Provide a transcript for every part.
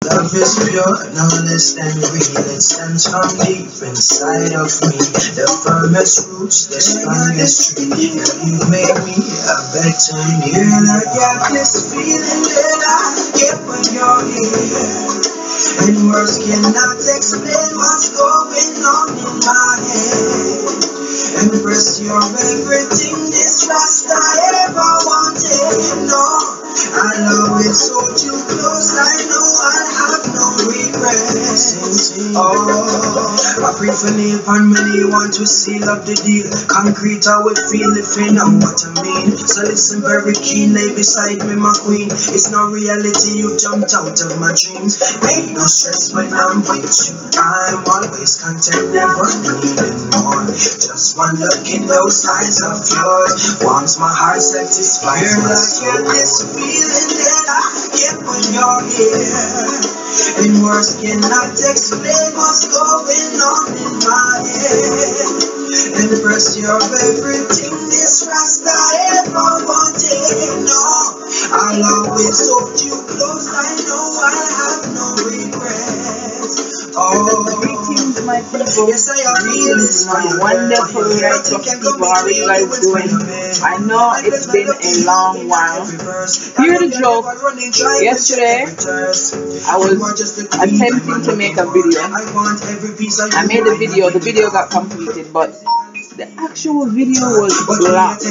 love is pure, no less than real. It stems from deep inside of me. The firmest roots, the strongest tree. And you made me a better me. And I got this feeling that I get when you're here. And words cannot explain what's going on in my head. Embrace your everything, this last I ever wanted. No, I'll always hold you close. I know I'll have no regrets. Oh, I pray for name and many want to seal up the deal. Concrete, I will feel if you know what I mean. So listen very keen, lay beside me, my queen. It's no reality, you jumped out of my dreams. Ain't no stress when I'm with you. I'm always content, never needing more. Just one look in those eyes of yours warms my heart, satisfies my soul. This feeling that I get when you're here. And words cannot explain what's going on in my head. Embrace your everything, this last I ever wanted. No, I'll always hold you close. I know I'll have no regrets. Oh, Greetings, my people. yes, I feel this Wonderful night of people. How are you guys doing? I know it's been a long while. Hear the joke. Yesterday, I was attempting to make a video. I made a video. The video got completed, but the actual video was blocked.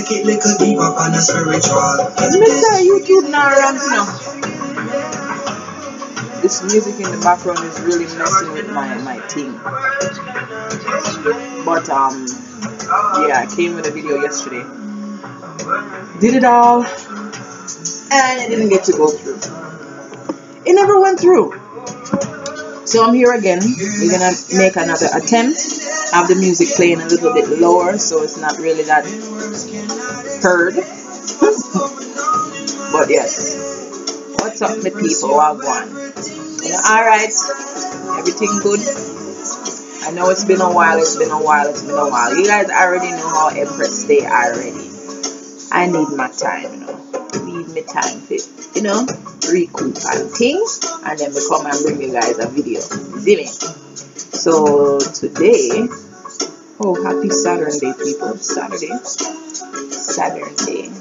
Mr. YouTube now around, you know. This music in the background is really messing with my thing. But yeah, I came with a video yesterday. Did it all, and it didn't get to go through. It never went through. So I'm here again. We're gonna make another attempt. Have the music playing a little bit lower so it's not really that heard. But yes. What's up, my people? Wagwan. Alright. Everything good? I know it's been a while. You guys already know how Empress stay already. I need my time, you know. Need me time for, you know, recoup and things. And then we come and bring you guys a video. See me? So today, oh, happy Saturn Day, people. Saturn Day.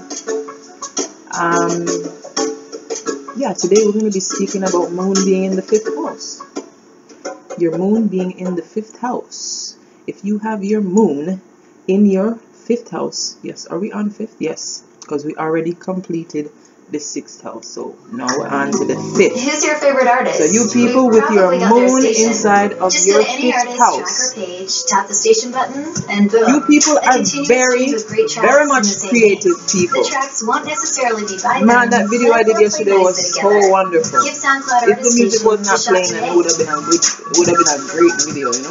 Yeah, today we're going to be speaking about moon being in the 5th house. Your moon being in the 5th house. If you have your moon in your 5th house, yes, are we on 5th? Yes, because we already completed the 6th house. So now we're on to the 5th. Who's your favorite artist? So you people with your moon inside of just your go to any 5th artist house. tracker page, tap the station button, and boom. You people That are continues very, to great tracks very in much the same creative vein. people. The tracks won't necessarily be by Man, them, that video but I did they'll yesterday play was nicely so together. wonderful. Give SoundCloud If the music was not artist playing, station it a would shot have been a great video, you know.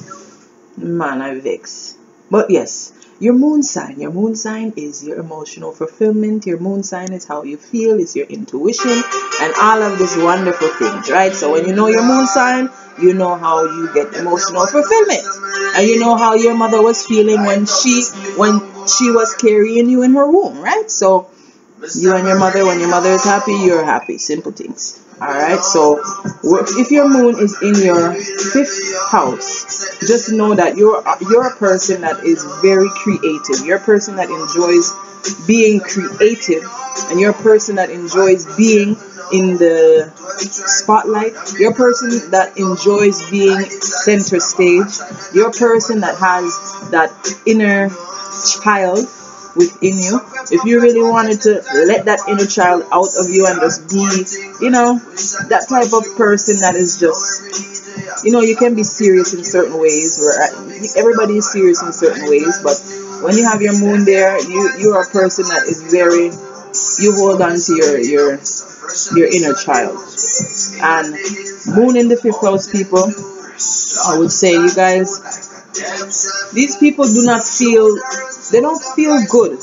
Man, I vex. But yes, your moon sign is your emotional fulfillment. Your moon sign is how you feel, is your intuition, and all of these wonderful things, right? So when you know your moon sign, you know how you get emotional fulfillment, and you know how your mother was feeling when she was carrying you in her womb, right? So you and your mother, when your mother is happy, you're happy. Simple things. Alright, so if your moon is in your 5th house, just know that you're a person that is very creative. You're a person that enjoys being creative, and you're a person that enjoys being in the spotlight. You're a person that enjoys being center stage. You're a person that has that inner child within you. If you really wanted to let that inner child out of you and just be, you know, that type of person that is just, you know, you can be serious in certain ways, where everybody is serious in certain ways, but when you have your moon there, you're a person that is very, you hold on to your inner child. And moon in the 5th house, people, I would say, you guys, these people they don't feel good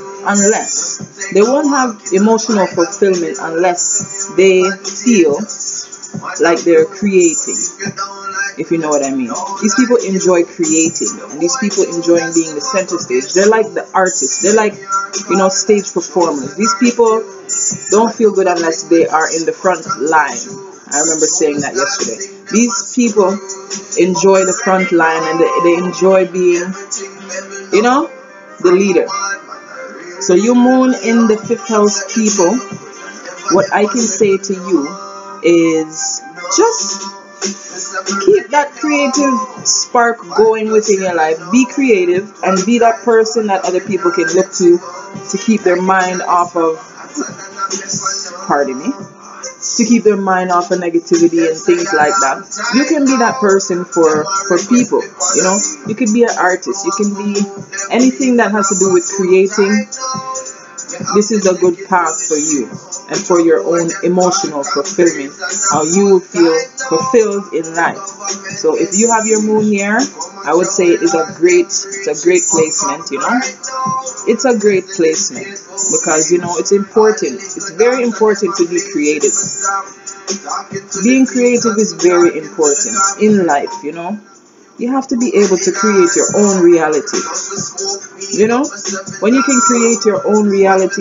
unless they won't have emotional fulfillment unless they feel like they're creating, if you know what I mean. These people enjoy creating, and these people enjoying being the center stage. They're like the artists. They're like, you know, stage performers. These people don't feel good unless they are in the front line. I remember saying that yesterday. These people enjoy the front line and they enjoy being, you know, the leader. So you moon in the 5th house people, what I can say to you is just keep that creative spark going within your life. Be creative and be that person that other people can look to keep their mind off of, pardon me, to keep their mind off of negativity and things like that. You can be that person for people, you know. You could be an artist. You can be anything that has to do with creating. This is a good path for you and for your own emotional fulfillment, how you will feel fulfilled in life. So if you have your moon here, I would say it's a great placement, you know. It's a great placement because, you know, it's important. It's very important to be creative. Being creative is very important in life, you know. You have to be able to create your own reality. You know, when you can create your own reality,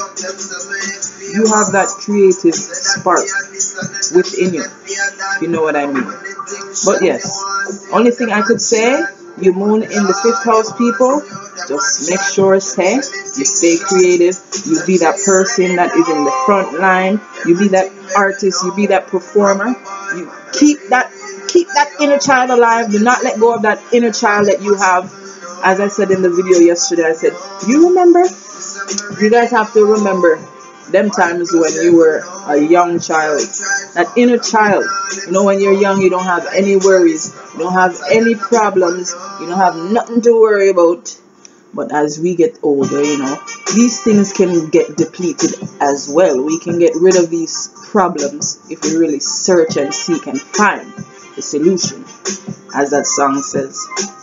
you have that creative spark within you. You know what I mean? But yes, only thing I could say, you moon in the 5th house people, just make sure you stay creative, you be that person that is in the front line, you be that artist, you be that performer, you keep that inner child alive. Do not let go of that inner child that you have. As I said in the video yesterday, I said, you remember? You guys have to remember them times when you were a young child. That inner child. You know, when you're young, you don't have any worries. You don't have any problems. You don't have nothing to worry about. But as we get older, you know, these things can get depleted as well. We can get rid of these problems if we really search and seek and find the solution. As that song says,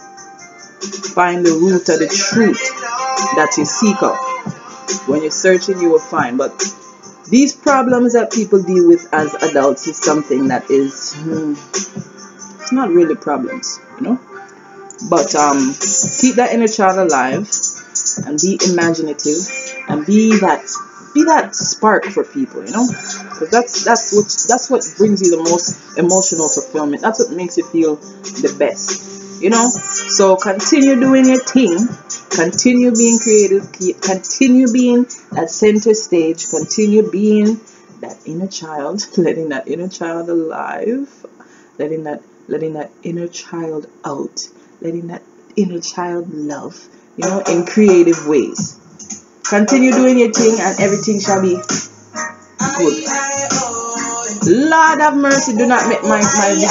find the root of the truth that you seek out. When you're searching, you will find. But these problems that people deal with as adults is something that is it's not really problems, you know. But keep that inner child alive and be imaginative and be that spark for people, you know, because that's what brings you the most emotional fulfillment. That's what makes you feel the best, you know. So continue doing your thing, continue being creative, continue being at center stage, continue being that inner child, letting that inner child alive, letting that inner child out, letting that inner child love, you know, in creative ways. Continue doing your thing and everything shall be good. Lord have mercy, do not make my video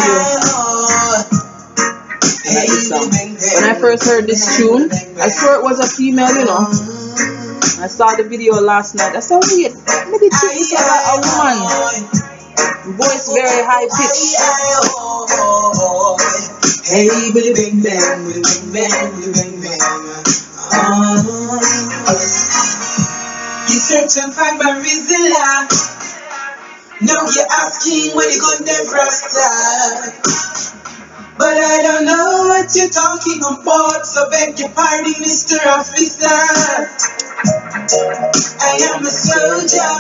like this song. When I first heard this tune, I swore it was a female, you know. I saw the video last night. I said, wait, maybe it's a woman. Voice very high pitched. Hey, bang bang, bang bang. You search and find my reason. Now you're asking when you gonna rasta. But I don't know what you're talking about, so beg your pardon, Mr. Officer. I am a soldier,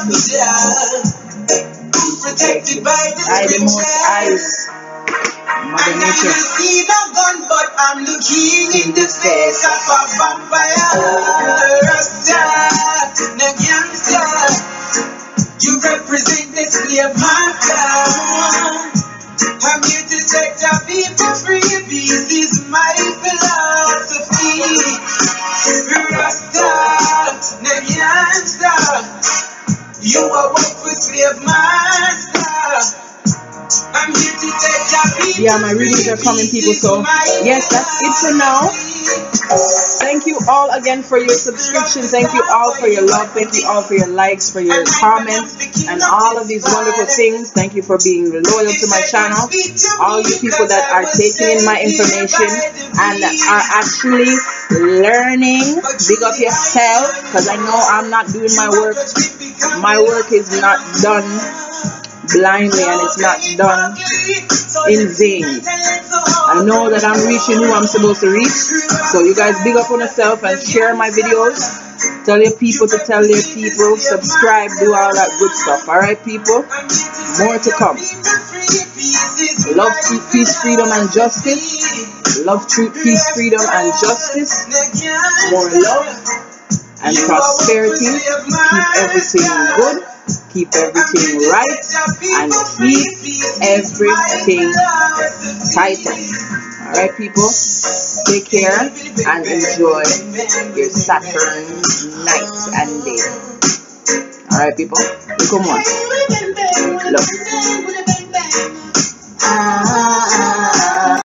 protected by the scriptures. And I receive a gun, but I'm looking in the face of a vampire. Rasta, no gangster. You represent the slave master. I'm here to set the people free. Peace is my philosophy. Rasta, no gangster. You are work for slave master. I'm here to take your people. Yeah, my readings are coming, people. So yes, that's it for now. Thank you all again for your subscription. Thank you all for your love. Thank you all for your likes, for your comments, and all of these wonderful things. Thank you for being loyal to my channel. All you people that are taking in my information and are actually learning. Big up yourself, because I know I'm not doing my work. My work is not done blindly and it's not done in vain. I know that I'm reaching who I'm supposed to reach. So you guys big up on yourself and share my videos Tell your people to tell their people. Subscribe, do all that good stuff. Alright, people? More to come. Love, truth, peace, freedom, and justice. Love, truth, peace, freedom, and justice. More love and prosperity. Keep everything good. Keep everything right. And keep everything tighter. Alright, people? Take care and enjoy your Saturn night and day. Alright, people? You come on. Love.